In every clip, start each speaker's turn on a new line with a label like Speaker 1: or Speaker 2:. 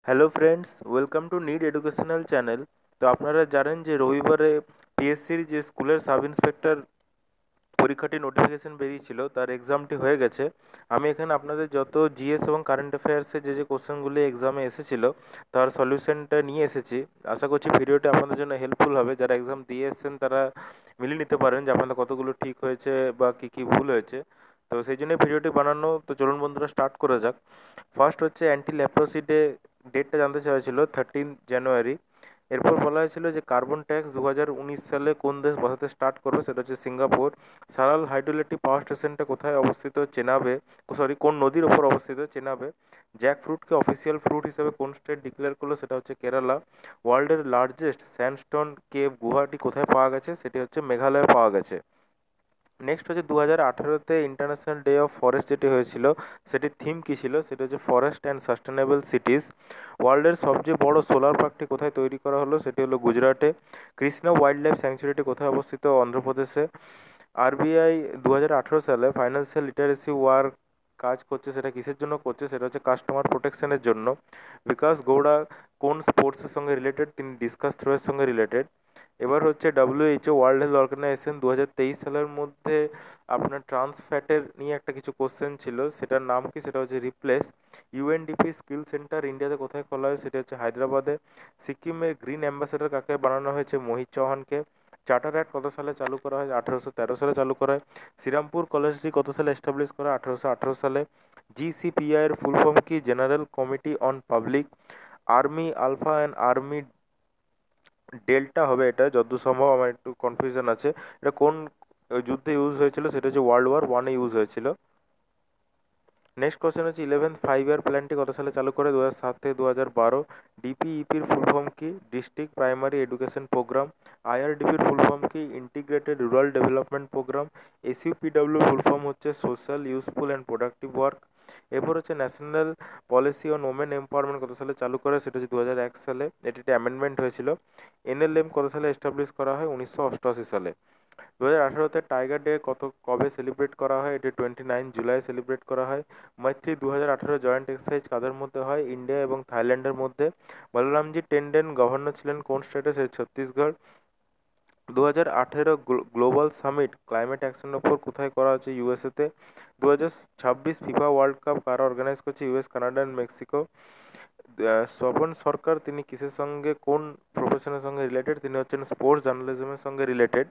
Speaker 1: Hello friends, welcome to need educational channel. তো আপনারা জানেন যে রবিবারে পিএসসির যে স্কুলের সাব ইন্সপেক্টর পরীক্ষাটি নোটিফিকেশন বেরিয়েছিল, তার এক্সামটি হয়ে গেছে। আমি এখানে আপনাদের যত জিএস এবং কারেন্ট অ্যাফেয়ার্সে যে কোশ্চেনগুলি এক্সামে এসেছিলো তার সলিউশনটা নিয়ে এসেছি। আশা করছি ভিডিওটি আপনাদের জন্য হেল্পফুল হবে। যারা এক্সাম দিয়ে এসেছেন তারা মিলিয়ে নিতে পারেন যে আপনাদের কতগুলো ঠিক হয়েছে বা কী কী ভুল হয়েছে। তো সেই জন্যই ভিডিওটি বানানো। তো চলুন বন্ধুরা, স্টার্ট করা যাক। ফার্স্ট হচ্ছে অ্যান্টি লেপ্রোসি ডে, ডেটটা জানতে চাওয়া ছিল 13 জানুয়ারি। এরপর বলা হয়েছিল যে কার্বন ট্যাক্স 2019 সালে কোন দেশ বসাতে স্টার্ট করবে, সেটা হচ্ছে সিঙ্গাপুর। সারাল হাইড্রোইলেকট্রিক পাওয়ার স্টেশনটা কোথায় অবস্থিত, চেনাবে। কোন নদীর ওপর অবস্থিত, চেনাবে। জ্যাক ফ্রুটকে অফিসিয়াল ফ্রুট হিসেবে কোন স্টেট ডিক্লেয়ার করলো, সেটা হচ্ছে কেরালা। ওয়ার্ল্ডের লার্জেস্ট স্যান্ডস্টোন কেভ গুহাটি কোথায় পাওয়া গেছে, সেটি হচ্ছে মেঘালয়ে পাওয়া গেছে। নেক্সট হচ্ছে 2018-তে ইন্টারন্যাশনাল ডে অফ ফরেস্ট যেটি হয়েছিল, সেটির থিম কী ছিল, সেটা হচ্ছে ফরেস্ট অ্যান্ড সাস্টেনেবল সিটিজ। ওয়ার্ল্ডের সবচেয়ে বড় সোলার পার্কটি কোথায় তৈরি করা হলো, সেটি হলো গুজরাটে। কৃষ্ণা ওয়াইল্ড লাইফ স্যাংচুরিটি কোথায় অবস্থিত, অন্ধ্রপ্রদেশে। আরবিআই 2018 সালে ফাইন্যান্সিয়াল লিটারেসি ওয়ার্ক কাজ করছে, সেটা কিসের জন্য করছে, সেটা হচ্ছে কাস্টমার প্রোটেকশনের জন্য। বিকাশ গৌড়া কোন স্পোর্টসের সঙ্গে রিলেটেড, তিনি ডিসকাস থ্রোয়ের সঙ্গে রিলেটেড। এবার হচ্ছে ডব্লিউএইচও ওয়ার্ল্ড হেলথ অর্গানাইজেশন 2023 সালের মধ্যে আপনার ট্রান্স ফ্যাটের নিয়ে একটা কিছু কোশ্চেন ছিল, সেটার নাম কি, সেটা হচ্ছে রিপ্লেস। ইউএনডিপি স্কিল সেন্টার ইন্ডিয়াতে কোথায় খোলা হয়, সেটা হচ্ছে হায়দ্রাবাদে। সিকিমের গ্রিন অ্যাম্বাসেডর কাকে বানানো হয়েছে, মোহিত চৌহানকে। চার্টার অ্যাক্ট কত সালে চালু করা হয়, 1813 সালে চালু করা হয়। শ্রীরামপুর কলেজটি কত সালে এস্টাবলিশ করা হয়, 1818 সালে। জিসিপিআই এর ফুল ফর্ম কি, general committee on public army alpha and army delta হবে, এটা যতদূর সম্ভব, আমার একটু কনফিউশন আছে। এটা কোন যুদ্ধে ইউজ হয়েছিল, সেটা হচ্ছে ওয়ার্ল্ড ওয়ার 1-এ ইউজ হয়েছিল। নেক্সট কোশ্চেন হচ্ছে 11th 5 ইয়ার প্ল্যানটি কত সালে চালু করে, 2007 থেকে 2012। ডিপিইপির ফুল ফর্ম কি, ডিস্ট্রিক্ট প্রাইমারি এডুকেশন প্রোগ্রাম। আইআরডিপির ফুল ফর্ম কি, integrated rural development program. SUPW full form হচ্ছে social useful and productive work. এরপর হচ্ছে national policy on women empowerment কত সালে চালু করে, সেটা হচ্ছে 2001 সালে। এটি একটা অ্যামেন্ডমেন্ট হয়েছিল। এনএলএম কত সালে এস্টাবলিশ করা হয়, 1988 সালে। 2018-তে টাইগার ডে কবে সেলিব্রেট করা হয়, এটি 29 জুলাই সেলিব্রেট করা হয়। মৈত্রী 2018 জয়েন্ট এক্সারসাইজ কাদের মধ্যে হয়, ইন্ডিয়া এবং থাইল্যান্ডের মধ্যে। বলরামজি টেন্ডেন গভর্নর ছিলেন কোন স্টেটে, সে ছত্তিশগড়। 2018 গ্লোবাল সামিট ক্লাইমেট অ্যাকশনের ওপর কোথায় করা হচ্ছে, ইউএসএতে। 2026 ফিফা ওয়ার্ল্ড কাপ কারা অর্গানাইজ করছে, US, Canada and Mexico. Swapan Sarkar তিনি কিসের সঙ্গে, কোন প্রফেশনের সঙ্গে রিলেটেড, তিনি হচ্ছেন স্পোর্টস জার্নালিজমের সঙ্গে রিলেটেড।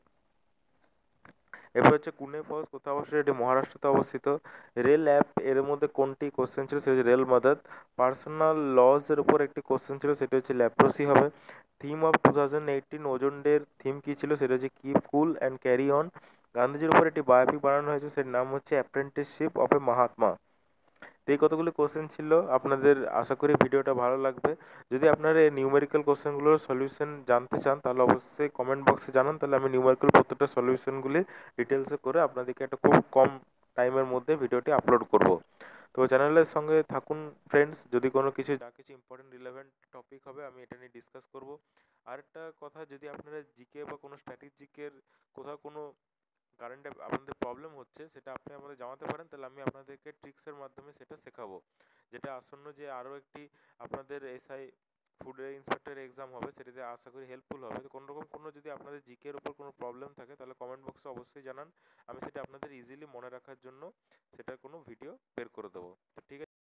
Speaker 1: এরপর হচ্ছে কুনে ফলস কোথায় অবস্থিত, এটি মহারাষ্ট্রতে অবস্থিত। রেল অ্যাপ এর মধ্যে কোনটি কোশ্চেন ছিল, সেটা হচ্ছে রেল মাদার। পার্সোনাল লজ এর উপর একটি কোশ্চেন ছিল, সেটা হচ্ছে ল্যাপ্রোসি হবে। থিম অফ 2018 ওজন ডের থিম কী ছিল, সেটা হচ্ছে keep cool and carry on. গান্ধীজির উপর একটি বায়োপিক বানানো হয়েছে, সেটার নাম হচ্ছে অ্যাপ্রেন্টিসশিপ অফ এ মহাত্মা। তো এই কতগুলো কোশ্চেন ছিল আপনাদের। আশা করি ভিডিওটা ভালো লাগবে। যদি আপনারা এই নিউমেরিক্যাল কোশ্চেনগুলোর সলিউশন জানতে চান, তাহলে অবশ্যই কমেন্ট বক্সে জানান, তাহলে আমি নিউমেরিক্যাল প্রত্যেকটা সলিউশনগুলি ডিটেলসে করে আপনাদেরকে একটা খুব কম টাইমের মধ্যে ভিডিওটি আপলোড করব। তো চ্যানেলের সঙ্গে থাকুন ফ্রেন্ডস। যদি কোনো কিছু ইম্পর্টেন্ট রিলেভেন্ট টপিক হবে, আমি এটা নিয়ে ডিসকাস করব। আরেকটা কথা, যদি আপনারা জিকে বা কোনো স্ট্র্যাটেজিকের কোথাও কোনো কারেন্ট আপনাদের প্রবলেম হচ্ছে, সেটা আপনি আমাদের জানাতে পারেন, তাহলে আমি আপনাদেরকে ট্রিক্সের মাধ্যমে সেটা শেখাবো। যেটা আসন্ন যে আরও একটি আপনাদের এসআই ফুড ইন্সপেক্টর এক্সাম হবে, সেটাতে আশা করি হেল্পফুল হবে। তো কোনোরকম কোনো যদি আপনাদের জিকের উপর কোনো প্রবলেম থাকে, তাহলে কমেন্ট বক্সে অবশ্যই জানান। আমি সেটা আপনাদের ইজিলি মনে রাখার জন্য সেটার কোনো ভিডিও বের করে দেবো। তো ঠিক আছে।